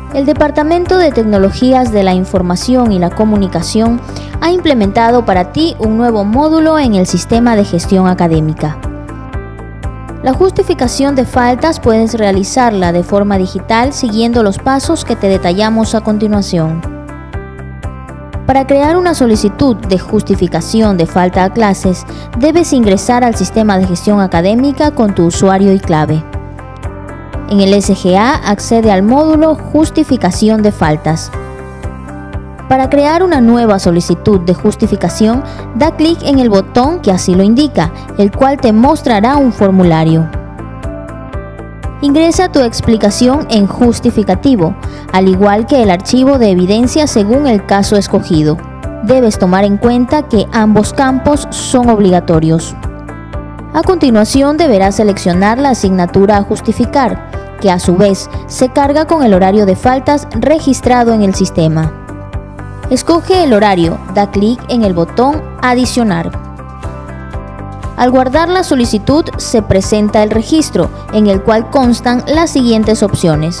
El Departamento de Tecnologías de la Información y la Comunicación ha implementado para ti un nuevo módulo en el sistema de gestión académica. La justificación de faltas puedes realizarla de forma digital siguiendo los pasos que te detallamos a continuación. Para crear una solicitud de justificación de falta a clases, debes ingresar al sistema de gestión académica con tu usuario y clave. En el SGA accede al módulo Justificación de faltas. Para crear una nueva solicitud de justificación, da clic en el botón que así lo indica, el cual te mostrará un formulario. Ingresa tu explicación en justificativo, al igual que el archivo de evidencia según el caso escogido. Debes tomar en cuenta que ambos campos son obligatorios. A continuación deberás seleccionar la asignatura a justificar, que a su vez se carga con el horario de faltas registrado en el sistema. Escoge el horario, da clic en el botón Adicionar. Al guardar la solicitud se presenta el registro, en el cual constan las siguientes opciones.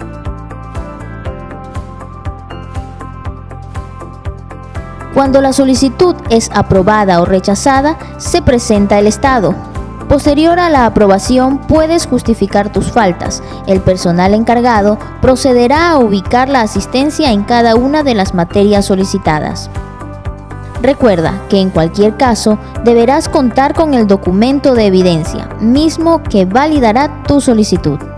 Cuando la solicitud es aprobada o rechazada, se presenta el estado. Posterior a la aprobación, puedes justificar tus faltas. El personal encargado procederá a ubicar la asistencia en cada una de las materias solicitadas. Recuerda que en cualquier caso deberás contar con el documento de evidencia, mismo que validará tu solicitud.